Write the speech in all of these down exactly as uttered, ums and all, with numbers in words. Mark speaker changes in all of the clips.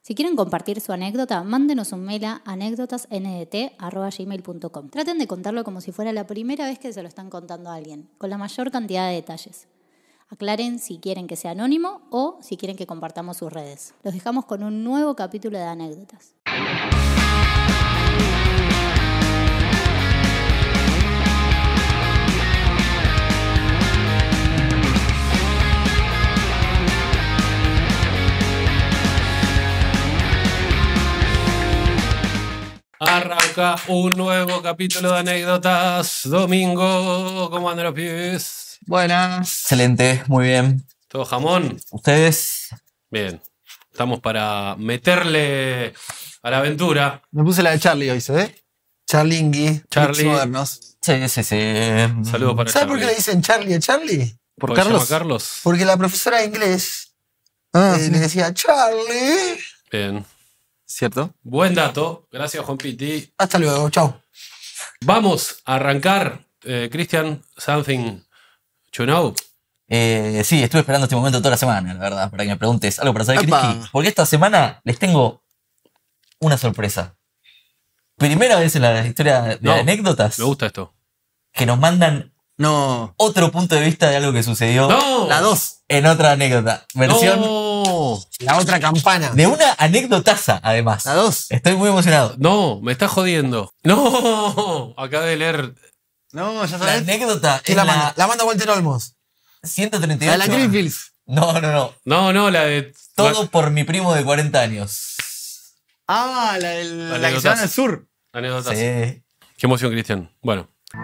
Speaker 1: Si quieren compartir su anécdota, mándenos un mail a anécdotasndt arroba gmail punto com. Traten de contarlo como si fuera la primera vez que se lo están contando a alguien, con la mayor cantidad de detalles. Aclaren si quieren que sea anónimo o si quieren que compartamos sus redes. Los dejamos con un nuevo capítulo de anécdotas.
Speaker 2: Arranca un nuevo capítulo de anécdotas. Domingo, ¿cómo andan los pibes?
Speaker 3: Buenas. Excelente, muy bien.
Speaker 2: ¿Todo jamón?
Speaker 3: ¿Ustedes?
Speaker 2: Bien. Estamos para meterle a la aventura.
Speaker 4: Me puse la de Charlie hoy, ¿se ve? Charlingui.
Speaker 2: Charlie.
Speaker 4: Modernos.
Speaker 3: Sí, sí, sí.
Speaker 2: Saludos para
Speaker 4: ¿Sabes
Speaker 2: Charlie.
Speaker 4: por qué le dicen Charlie a Charlie?
Speaker 2: ¿Por
Speaker 4: Carlos.
Speaker 2: Carlos? Carlos?
Speaker 4: Porque la profesora de inglés ah, eh, sí. le decía Charlie.
Speaker 2: Bien.
Speaker 4: ¿Cierto?
Speaker 2: Buen dato. Gracias, Juan Piti.
Speaker 4: Hasta luego, chao.
Speaker 2: Vamos a arrancar. Eh, Cristian, something to know.
Speaker 3: Eh, sí, estuve esperando este momento toda la semana, la verdad, para que me preguntes algo para saber,
Speaker 4: Epa.
Speaker 3: Cristi. Porque esta semana les tengo una sorpresa. Primera vez en la historia de
Speaker 2: No,
Speaker 3: anécdotas
Speaker 2: Me gusta esto.
Speaker 3: que nos mandan
Speaker 4: No.
Speaker 3: otro punto de vista de algo que sucedió
Speaker 2: ¡No!
Speaker 4: La dos.
Speaker 3: en otra anécdota. Versión
Speaker 2: ¡No!
Speaker 4: La otra campana.
Speaker 3: de una anécdotaza, además.
Speaker 4: La dos.
Speaker 3: Estoy muy emocionado.
Speaker 2: No, me está jodiendo. ¡No! Acabé de leer.
Speaker 4: No, ya
Speaker 3: La
Speaker 4: sabes.
Speaker 3: anécdota
Speaker 4: ¿Quién
Speaker 3: es
Speaker 4: la
Speaker 3: la
Speaker 4: manda? La manda Walter Olmos.
Speaker 3: ciento treinta y
Speaker 4: La
Speaker 3: ocho.
Speaker 4: de la Greenfields.
Speaker 3: No, no, no.
Speaker 2: No, no, la de.
Speaker 3: Todo por mi primo de cuarenta años.
Speaker 4: Ah, la, del,
Speaker 2: La
Speaker 4: la que se va en
Speaker 2: anécdotas.
Speaker 4: el sur.
Speaker 2: Anécdotas.
Speaker 3: Sí.
Speaker 2: Qué emoción, Cristian. Bueno.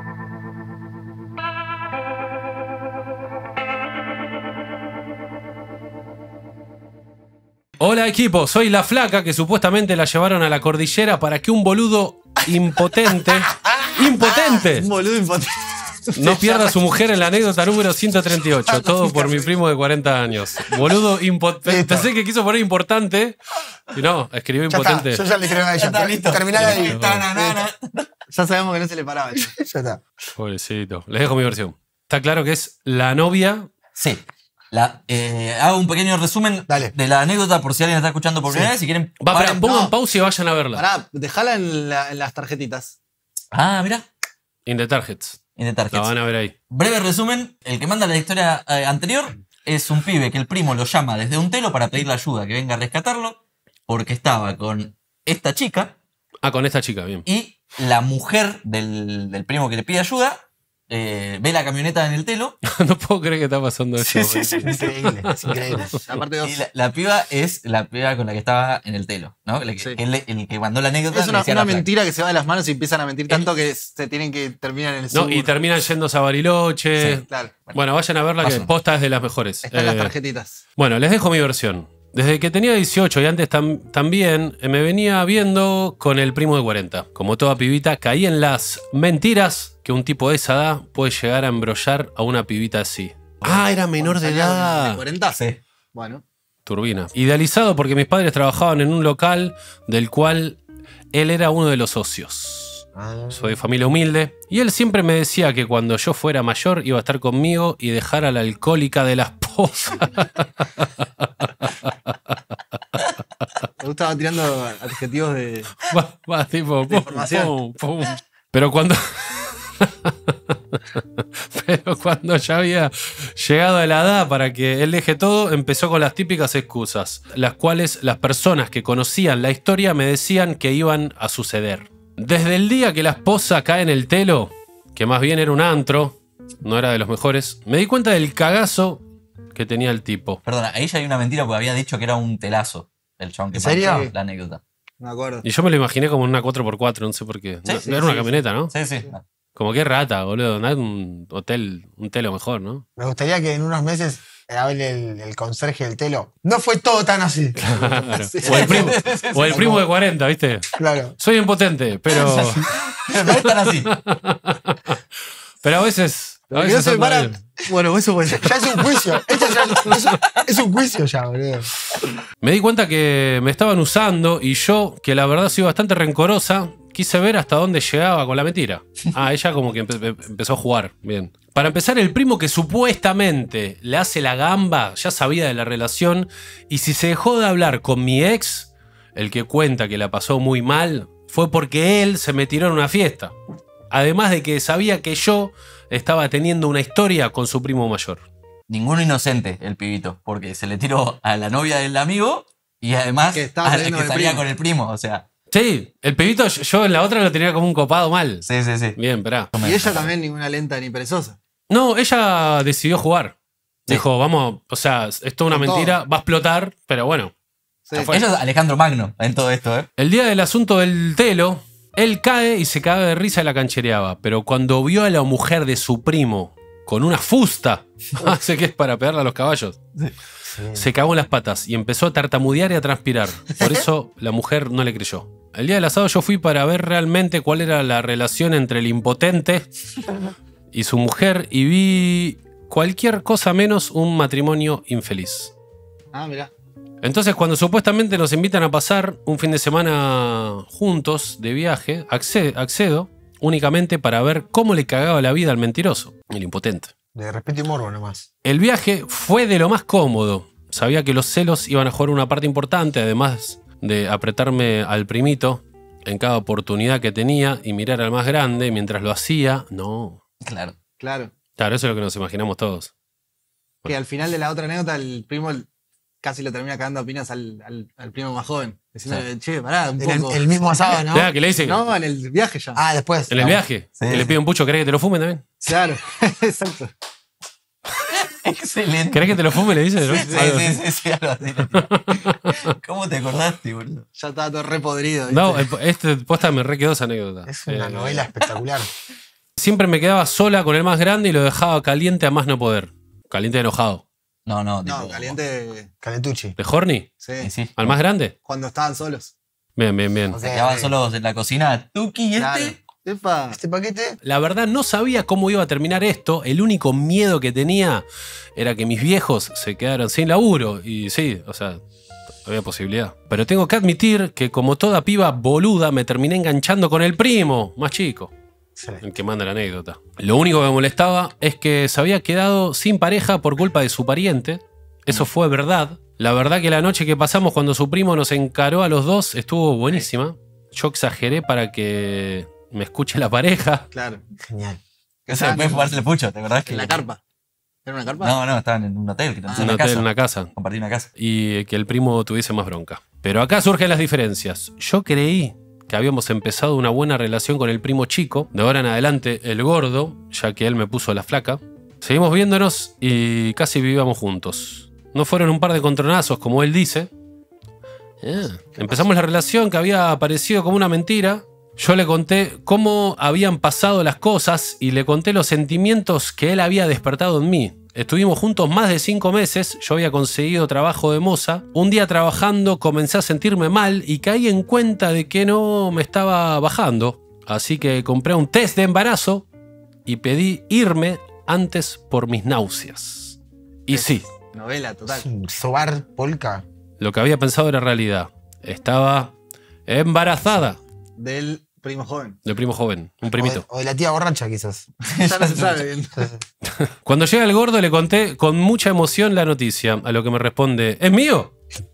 Speaker 2: Hola equipo, soy la flaca que supuestamente la llevaron a la cordillera para que un boludo impotente, impotente,
Speaker 4: Un boludo impotente.
Speaker 2: no pierda a su mujer en la anécdota número ciento treinta y ocho. Todo por mi primo de cuarenta años. Boludo impotente.
Speaker 4: Listo.
Speaker 2: Pensé que quiso poner importante y no, escribió
Speaker 4: Ya está,
Speaker 2: impotente.
Speaker 4: yo ya le escribo a ella.
Speaker 3: Ya está, listo.
Speaker 4: Terminar ahí.
Speaker 2: Listo.
Speaker 3: Tananana.
Speaker 4: Ya sabemos que no se le paraba. Ya, ya está.
Speaker 2: Pobrecito. Les dejo mi versión. Está claro que es la novia.
Speaker 3: Sí. La, eh, hago un pequeño resumen
Speaker 4: Dale.
Speaker 3: de la anécdota por si alguien está escuchando por primera vez. Si quieren.
Speaker 2: Va,
Speaker 3: paren.
Speaker 2: pará, pongan
Speaker 4: no.
Speaker 2: pausa y vayan a verla.
Speaker 4: Pará, dejala en, la- en las tarjetitas.
Speaker 3: Ah, mira.
Speaker 2: In the Targets.
Speaker 3: In the
Speaker 2: La
Speaker 3: targets.
Speaker 2: van a ver ahí.
Speaker 3: Breve resumen. El que manda la historia eh, anterior es un pibe que el primo lo llama desde un telo para pedirle ayuda, que venga a rescatarlo, porque estaba con esta chica
Speaker 2: Ah, con esta chica, bien.
Speaker 3: y la mujer del, del primo que le pide ayuda eh, ve la camioneta en el telo.
Speaker 2: No puedo creer que está pasando esto.
Speaker 3: Sí, sí, sí.
Speaker 4: Es increíble, es increíble. Aparte dos.
Speaker 3: Y la, la piba es la piba con la que estaba en el telo, ¿no? El que,
Speaker 4: Sí.
Speaker 3: el, el que mandó la anécdota.
Speaker 4: Es
Speaker 3: le
Speaker 4: una,
Speaker 3: decía a
Speaker 4: una
Speaker 3: la flaca.
Speaker 4: mentira que se va de las manos y empiezan a mentir tanto que se tienen que terminar en el
Speaker 2: No,
Speaker 4: sur.
Speaker 2: y terminan yéndose a Bariloche.
Speaker 4: Sí, claro.
Speaker 2: Bueno, vayan a verla que
Speaker 3: Paso.
Speaker 2: posta es de las mejores.
Speaker 4: Están en las
Speaker 2: Eh,
Speaker 4: tarjetitas.
Speaker 2: Bueno, les dejo mi versión. Desde que tenía dieciocho y antes tam- también eh, me venía viendo con el primo de cuarenta. Como toda pibita, caí en las mentiras que un tipo de esa edad puede llegar a embrollar a una pibita así. Ah, era menor de
Speaker 4: ¿De
Speaker 2: edad.
Speaker 4: cuarenta?
Speaker 3: Sí.
Speaker 4: Bueno.
Speaker 2: Turbina. Idealizado porque mis padres trabajaban en un local del cual él era uno de los socios. Soy de familia humilde y él siempre me decía que cuando yo fuera mayor iba a estar conmigo y dejar a la alcohólica de la esposa.
Speaker 4: Me gustaba tirando adjetivos de.
Speaker 2: Va, va, tipo, pum,
Speaker 4: información.
Speaker 2: pum, pum. Pero cuando. Pero cuando ya había llegado a la edad para que él deje todo, empezó con las típicas excusas, las cuales las personas que conocían la historia me decían que iban a suceder. Desde el día que la esposa cae en el telo, que más bien era un antro, no era de los mejores, me di cuenta del cagazo que tenía el tipo.
Speaker 3: Perdona, ahí ya hay una mentira porque había dicho que era un telazo el chabón que
Speaker 4: ¿En serio?
Speaker 3: contó la anécdota.
Speaker 4: No me acuerdo.
Speaker 2: Y yo me lo imaginé como una cuatro por cuatro, no sé por qué.
Speaker 3: Sí,
Speaker 2: No,
Speaker 3: sí,
Speaker 2: era una
Speaker 4: sí,
Speaker 2: camioneta, ¿no?
Speaker 3: Sí, sí.
Speaker 2: Como que rata, boludo. No hay un hotel, un telo mejor, ¿no?
Speaker 4: Me gustaría que en unos meses hable el, el conserje del telo. No fue todo tan así.
Speaker 2: Claro.
Speaker 4: Sí.
Speaker 2: O el primo, o el primo de cuarenta, ¿viste?
Speaker 4: Claro.
Speaker 2: Soy impotente, pero,
Speaker 3: No están así.
Speaker 2: pero a veces. A
Speaker 4: Lo que no
Speaker 2: veces
Speaker 4: se
Speaker 2: anda
Speaker 4: para.
Speaker 2: bien.
Speaker 4: Bueno, eso pues, ya es un juicio. Esto ya es, es un juicio ya, boludo.
Speaker 2: Me di cuenta que me estaban usando y yo, que la verdad soy bastante rencorosa, quise ver hasta dónde llegaba con la mentira. Ah, ella como que empe- empezó a jugar. Bien. Para empezar, el primo que supuestamente le hace la gamba ya sabía de la relación y si se dejó de hablar con mi ex, el que cuenta que la pasó muy mal, fue porque él se me tiró en una fiesta. Además de que sabía que yo estaba teniendo una historia con su primo mayor.
Speaker 3: Ninguno inocente el pibito, porque se le tiró a la novia del amigo y además
Speaker 5: Que estaba
Speaker 3: a la
Speaker 5: saliendo
Speaker 3: que
Speaker 5: del
Speaker 3: salía
Speaker 5: primo.
Speaker 3: con el primo, o sea.
Speaker 2: Sí, el pibito yo en la otra lo tenía como un copado mal.
Speaker 3: Sí, sí, sí.
Speaker 2: Bien, esperá.
Speaker 5: Y ella también ninguna lenta ni perezosa.
Speaker 2: No, ella decidió jugar.
Speaker 3: Sí.
Speaker 2: Dijo, vamos, o sea, esto es una
Speaker 5: Con
Speaker 2: mentira, va a explotar, pero bueno.
Speaker 5: Sí.
Speaker 2: fue.
Speaker 3: Ella es Alejandro Magno en todo esto, ¿eh?
Speaker 2: El día del asunto del telo, él cae y se caga de risa y la canchereaba. Pero cuando vio a la mujer de su primo con una fusta, hace que es para pegarle a los caballos,
Speaker 4: Sí.
Speaker 2: se cagó en las patas y empezó a tartamudear y a transpirar. Por eso la mujer no le creyó. El día del asado yo fui para ver realmente cuál era la relación entre el impotente y su mujer y vi cualquier cosa menos un matrimonio infeliz.
Speaker 5: Ah, mirá.
Speaker 2: Entonces, cuando supuestamente nos invitan a pasar un fin de semana juntos de viaje, acce- accedo únicamente para ver cómo le cagaba la vida al mentiroso, el impotente.
Speaker 4: De respeto y morbo nomás.
Speaker 2: El viaje fue de lo más cómodo. Sabía que los celos iban a jugar una parte importante, además de apretarme al primito en cada oportunidad que tenía y mirar al más grande mientras lo hacía. No.
Speaker 3: Claro.
Speaker 5: Claro.
Speaker 2: Claro, eso es lo que nos imaginamos todos.
Speaker 5: Que al final de la otra anécdota, el primo casi lo termina cagando a pinas al, al, al primo más joven. Diciéndole, che, pará, un
Speaker 4: En el,
Speaker 5: poco.
Speaker 4: el mismo asado, ¿no?
Speaker 2: Vea, que le dice
Speaker 5: No, en el viaje ya.
Speaker 4: Ah, después.
Speaker 2: en el viaje,
Speaker 3: Sí,
Speaker 2: que le
Speaker 3: sí.
Speaker 2: pide un pucho, ¿querés que te lo fume también?
Speaker 5: Claro, exacto.
Speaker 3: Excelente.
Speaker 2: ¿Querés que te lo fume? Le dice, ¿no?
Speaker 3: Sí,
Speaker 2: Algo
Speaker 3: sí,
Speaker 2: así.
Speaker 3: sí, sí, algo así. le digo. ¿Cómo te acordaste, boludo?
Speaker 5: Ya estaba todo re podrido. ¿viste?
Speaker 2: No, el- este posta me re quedó esa anécdota.
Speaker 4: Es una
Speaker 2: Eh,
Speaker 4: novela espectacular.
Speaker 2: Siempre me quedaba sola con el más grande y lo dejaba caliente a más no poder. Caliente enojado.
Speaker 3: No, no, tipo,
Speaker 5: No, caliente.
Speaker 4: Calentucci.
Speaker 2: ¿De horny?
Speaker 5: Sí.
Speaker 3: Sí, sí.
Speaker 2: ¿Al más grande?
Speaker 5: Cuando estaban solos.
Speaker 2: Bien, bien, bien.
Speaker 4: Ok.
Speaker 3: Se quedaban solos en la cocina. Tuki y
Speaker 5: Claro.
Speaker 3: este.
Speaker 5: Epa.
Speaker 4: Este paquete.
Speaker 2: La verdad no sabía cómo iba a terminar esto. El único miedo que tenía era que mis viejos se quedaran sin laburo. Y sí, o sea, había posibilidad. Pero tengo que admitir que como toda piba boluda me terminé enganchando con el primo, más chico.
Speaker 4: Excelente.
Speaker 2: El que manda la anécdota. Lo único que me molestaba es que se había quedado sin pareja por culpa de su pariente. Eso fue verdad. La verdad que la noche que pasamos cuando su primo nos encaró a los dos estuvo buenísima. Yo exageré para que me escuche la pareja.
Speaker 5: Claro.
Speaker 4: Genial.
Speaker 3: Eso después de fumarse el pucho, ¿te acordás? Que
Speaker 5: En la carpa. ¿Era una carpa?
Speaker 3: No, no, estaban en un hotel. Que
Speaker 5: Ah.
Speaker 2: En
Speaker 3: en
Speaker 2: un
Speaker 3: una
Speaker 2: hotel,
Speaker 3: casa.
Speaker 2: en una casa.
Speaker 3: Compartí una casa.
Speaker 2: Y que el primo tuviese más bronca. Pero acá surgen las diferencias. Yo creí que habíamos empezado una buena relación con el primo chico. De ahora en adelante, el gordo, ya que él me puso la flaca. Seguimos viéndonos y casi vivíamos juntos. No fueron un par de contronazos, como él dice. Eh, Empezamos la relación que había aparecido como una mentira. Yo le conté cómo habían pasado las cosas y le conté los sentimientos que él había despertado en mí. Estuvimos juntos más de cinco meses, yo había conseguido trabajo de moza. Un día trabajando comencé a sentirme mal y caí en cuenta de que no me estaba bajando. Así que compré un test de embarazo y pedí irme antes por mis náuseas. Y sí,
Speaker 5: Novela total.
Speaker 4: Es un sobar polka.
Speaker 2: lo que había pensado era realidad. Estaba embarazada
Speaker 5: Del primo joven.
Speaker 2: del primo joven, un
Speaker 4: O
Speaker 2: primito.
Speaker 4: de, o de la tía borracha, quizás.
Speaker 5: Ya no se sabe bien.
Speaker 2: Cuando llega el gordo le conté con mucha emoción la noticia, a lo que me responde, ¿es mío?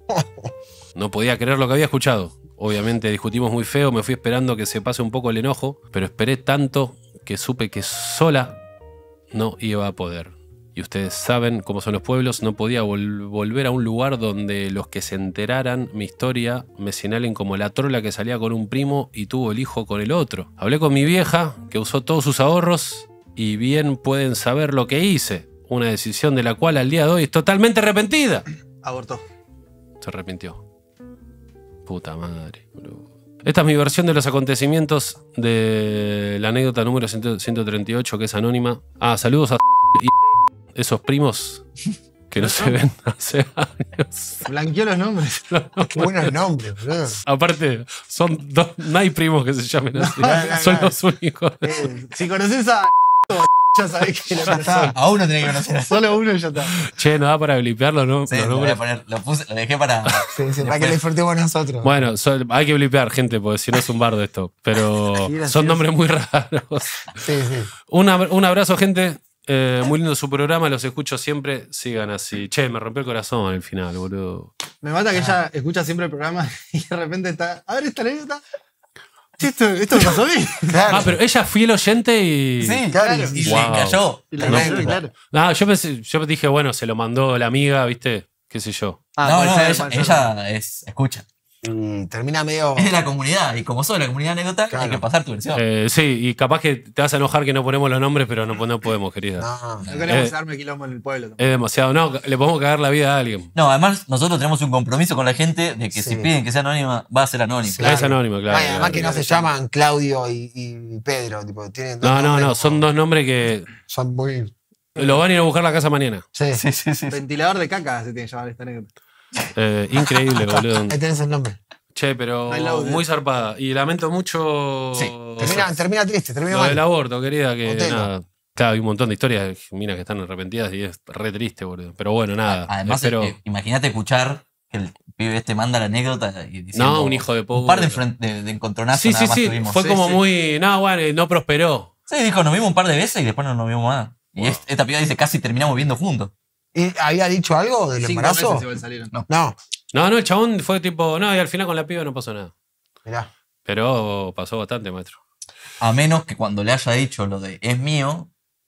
Speaker 2: No podía creer lo que había escuchado. Obviamente discutimos muy feo, me fui esperando que se pase un poco el enojo, pero esperé tanto que supe que sola no iba a poder. Y ustedes saben cómo son los pueblos, no podía vol- volver a un lugar donde los que se enteraran mi historia me señalen como la trola que salía con un primo y tuvo el hijo con el otro. Hablé con mi vieja, que usó todos sus ahorros, y bien pueden saber lo que hice. Una decisión de la cual al día de hoy es totalmente arrepentida.
Speaker 5: Abortó.
Speaker 2: Se arrepintió. Puta madre, boludo. Esta es mi versión de los acontecimientos de la anécdota número ciento treinta y ocho, que es anónima. Ah, saludos a y esos primos que no se ven hace años.
Speaker 5: Blanqueó los nombres.
Speaker 4: Qué buenos nombres, boludo.
Speaker 2: Aparte, son dos, no hay primos que se llamen así.
Speaker 4: no, no,
Speaker 2: Son
Speaker 4: no.
Speaker 2: los únicos.
Speaker 4: Eh,
Speaker 5: Si conoces a ya sabés que
Speaker 4: ya
Speaker 5: la
Speaker 4: está.
Speaker 3: A uno tenés que conocer así.
Speaker 5: Solo uno y ya está.
Speaker 2: Che, no da para blipearlo, ¿no?
Speaker 3: Sí,
Speaker 2: Los
Speaker 3: lo voy a
Speaker 2: nombres.
Speaker 3: poner. Lo, puse, lo dejé para.
Speaker 4: Sí, sí, para que le disfrutemos nosotros.
Speaker 2: Bueno, son- hay que blipear, gente, porque si no es un bardo esto. Pero
Speaker 5: Qué gracioso.
Speaker 2: son nombres muy raros.
Speaker 4: Sí, sí.
Speaker 2: Un, ab- un abrazo, gente. Eh, muy lindo su programa, los escucho siempre. Sigan así. Che, me rompió el corazón al final, boludo.
Speaker 5: Me mata que ella escucha siempre el programa y de repente está. A ver esta anécdota. Sí, esto, esto me pasó a mí.
Speaker 4: Claro.
Speaker 2: Ah, pero ella fue el oyente y.
Speaker 3: Sí,
Speaker 4: claro.
Speaker 3: Y
Speaker 2: Wow.
Speaker 3: le cayó.
Speaker 5: Y la
Speaker 3: Tremendo.
Speaker 5: canción, claro.
Speaker 2: No, yo pensé, yo dije, bueno, se lo mandó la amiga, ¿viste? Qué sé yo.
Speaker 5: Ah,
Speaker 3: no,
Speaker 5: puede
Speaker 3: no,
Speaker 5: ser,
Speaker 3: ella,
Speaker 5: puede ser.
Speaker 3: ella es, escucha.
Speaker 4: Y termina medio.
Speaker 3: Es de la comunidad, y como sos de la comunidad anécdota,
Speaker 4: Claro.
Speaker 3: hay que pasar tu versión.
Speaker 2: Eh, sí, y capaz que te vas a enojar que no ponemos los nombres, pero no, no podemos, querida.
Speaker 4: No.
Speaker 5: No queremos
Speaker 2: Eh.
Speaker 5: darme quilombo en el pueblo.
Speaker 2: Es demasiado. No, le podemos cagar la vida a alguien.
Speaker 3: No, además nosotros tenemos un compromiso con la gente de que
Speaker 4: Sí.
Speaker 3: si piden que sea anónima, va a ser anónimo.
Speaker 4: Claro.
Speaker 2: Es anónimo, claro.
Speaker 4: Ay, además
Speaker 2: claro.
Speaker 4: que no se llaman Claudio y, y Pedro. Tipo, tienen dos
Speaker 2: No, no,
Speaker 4: nombres
Speaker 2: no,
Speaker 4: como-
Speaker 2: son dos nombres que
Speaker 4: Son muy.
Speaker 2: lo van a ir a buscar a la casa mañana.
Speaker 4: Sí.
Speaker 3: Sí, sí, sí.
Speaker 5: Ventilador de caca se tiene que llamar esta anécdota.
Speaker 2: Eh, increíble, boludo.
Speaker 4: Ahí tenés el nombre.
Speaker 2: Che, pero
Speaker 5: No hay laude.
Speaker 2: muy zarpada. Y lamento mucho
Speaker 3: Sí.
Speaker 4: Termina, termina triste, termina
Speaker 2: lo
Speaker 4: mal.
Speaker 2: del aborto, querida, que
Speaker 4: Otelo.
Speaker 2: nada. Claro, hay un montón de historias de minas que están arrepentidas y es re triste, boludo. Pero bueno, nada.
Speaker 3: Además,
Speaker 2: espero-
Speaker 3: eh, imagínate escuchar que el pibe este manda la anécdota y diciendo,
Speaker 2: No, un hijo de
Speaker 3: Un par de,
Speaker 2: puta.
Speaker 3: enfren- de, de encontronazos
Speaker 2: Sí,
Speaker 3: nada
Speaker 2: sí,
Speaker 3: más
Speaker 2: sí.
Speaker 3: tuvimos.
Speaker 2: Fue
Speaker 3: Sí,
Speaker 2: como
Speaker 3: sí.
Speaker 2: muy. No, bueno, no prosperó.
Speaker 3: Sí, dijo, nos vimos un par de veces y después no nos vimos más. Y es- esta piba dice, casi terminamos viendo juntos.
Speaker 4: ¿Y había dicho algo del
Speaker 5: Cinco
Speaker 4: embarazo?
Speaker 5: meses igual salieron.
Speaker 3: No.
Speaker 4: No.
Speaker 2: No, no, el chabón fue tipo. No, y al final con la piba no pasó nada.
Speaker 4: Mirá.
Speaker 2: Pero pasó bastante, maestro.
Speaker 3: A menos que cuando le haya dicho lo de es mío,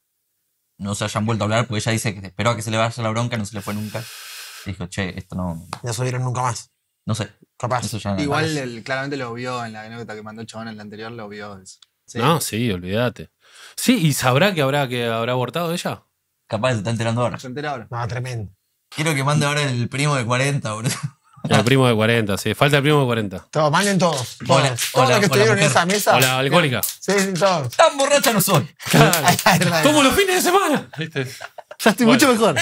Speaker 3: no se hayan vuelto a hablar, porque ella dice que esperó a que se le vaya la bronca, no se le fue nunca. Dijo, che, esto no.
Speaker 4: No se vieron nunca más.
Speaker 3: No sé.
Speaker 4: Capaz.
Speaker 3: Eso ya no-
Speaker 5: Igual él claramente lo vio en la anécdota que mandó el chabón en la anterior, lo vio eso. Sí.
Speaker 2: No, sí, olvídate. Sí, ¿y sabrá que habrá que habrá abortado ella?
Speaker 3: Capaz se está enterando ahora.
Speaker 5: Se entera ahora.
Speaker 4: No, tremendo.
Speaker 3: Quiero que mande ahora el primo de cuarenta, boludo.
Speaker 2: El primo de cuarenta, sí. Falta el primo de cuarenta.
Speaker 4: Todos, manden todos. Todos,
Speaker 3: Hola,
Speaker 4: todos
Speaker 3: hola,
Speaker 4: los que
Speaker 3: hola,
Speaker 4: estuvieron en
Speaker 3: mujer.
Speaker 4: esa mesa.
Speaker 2: O la alcohólica.
Speaker 4: Sí, sí, todos.
Speaker 3: Tan borracha no soy.
Speaker 2: Claro.
Speaker 4: Ay, ay, ay.
Speaker 2: Como los fines de semana. ¿Viste?
Speaker 5: Ya estoy
Speaker 2: Bueno.
Speaker 5: mucho mejor.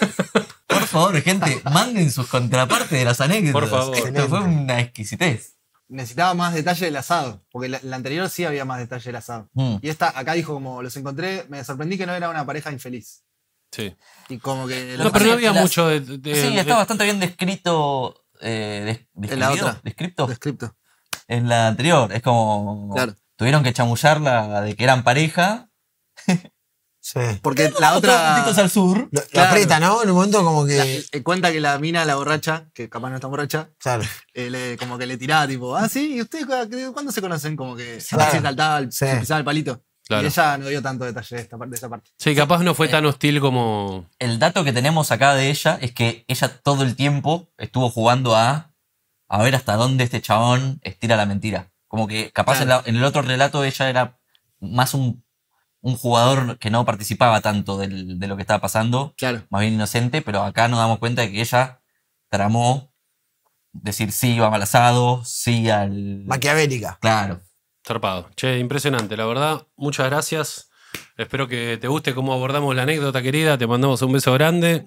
Speaker 3: Por favor, gente, manden sus contrapartes de las anécdotas.
Speaker 2: Por favor.
Speaker 3: Esto fue una exquisitez.
Speaker 5: Necesitaba más detalle del asado. Porque la, la anterior sí había más detalle del asado.
Speaker 3: Mm.
Speaker 5: Y esta, acá dijo como los encontré, me sorprendí que no era una pareja infeliz.
Speaker 2: Sí.
Speaker 5: Y como que
Speaker 2: No, pero no había
Speaker 3: Las-
Speaker 2: mucho de. de-
Speaker 3: Sí,
Speaker 2: de-
Speaker 3: está bastante bien descrito. Eh, des-
Speaker 5: En la
Speaker 3: describido,
Speaker 5: otra.
Speaker 3: descripto
Speaker 5: descripto.
Speaker 3: en la anterior. Es como.
Speaker 5: Claro.
Speaker 3: Tuvieron que chamullarla de que eran pareja.
Speaker 4: Sí.
Speaker 5: Porque la
Speaker 3: Otros
Speaker 5: otra.
Speaker 3: puntitos al sur.
Speaker 4: Lo, lo
Speaker 5: Claro.
Speaker 4: aprieta, ¿no? En un momento como que.
Speaker 5: la- eh, cuenta que la mina, la borracha, que capaz no está borracha,
Speaker 4: Claro.
Speaker 5: eh, le- como que le tiraba tipo, ah, sí, ¿y ustedes cu- cuándo se conocen? Como que
Speaker 4: Claro.
Speaker 5: se saltaba, el,
Speaker 4: Sí.
Speaker 5: se pisaba el palito.
Speaker 2: Claro.
Speaker 5: Y ella no dio tanto detalle de, esta, parte- de esa parte.
Speaker 2: Sí, capaz no fue tan hostil como.
Speaker 3: El dato que tenemos acá de ella es que ella todo el tiempo estuvo jugando a. A ver hasta dónde este chabón estira la mentira. Como que capaz en,
Speaker 5: Claro.
Speaker 3: la- en el otro relato ella era más un, un jugador que no participaba tanto del- de lo que estaba pasando.
Speaker 5: Claro.
Speaker 3: Más bien inocente, pero acá nos damos cuenta de que ella tramó decir sí vamos al asado, sí al...
Speaker 4: Maquiavélica.
Speaker 3: Claro.
Speaker 2: Zarpado. Che, impresionante, la verdad. Muchas gracias. Espero que te guste cómo abordamos la anécdota, querida. Te mandamos un beso grande.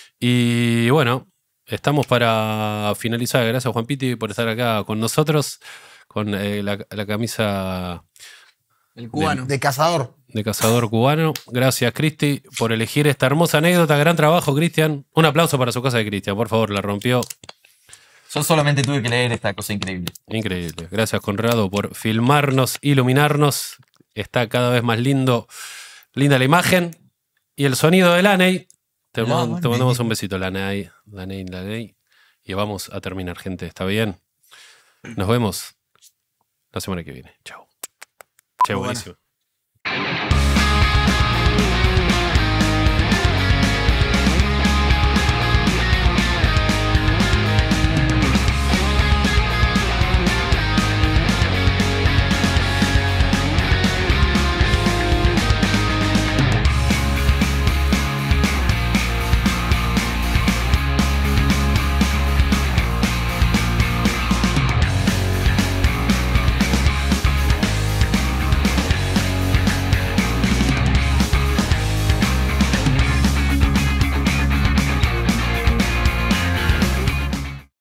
Speaker 2: Y bueno, estamos para finalizar. Gracias, Juan Piti, por estar acá con nosotros. Con eh, la, la camisa
Speaker 5: El cubano.
Speaker 4: De cazador.
Speaker 2: de cazador cubano. Gracias, Cristi, por elegir esta hermosa anécdota. Gran trabajo, Cristian. Un aplauso para su casa de Cristian, por favor, la rompió.
Speaker 3: Yo solamente tuve que leer esta cosa increíble.
Speaker 2: Increíble. Gracias, Conrado, por filmarnos, iluminarnos. Está cada vez más lindo, linda la imagen. Y el sonido de Laney. Te,
Speaker 3: No,
Speaker 2: mand- te
Speaker 3: Laney.
Speaker 2: mandamos un besito, Laney. Laney, Laney. Y vamos a terminar, gente. ¿Está bien? Nos vemos la semana que viene. Chao. Che,
Speaker 5: Muy buena.
Speaker 2: buenísimo.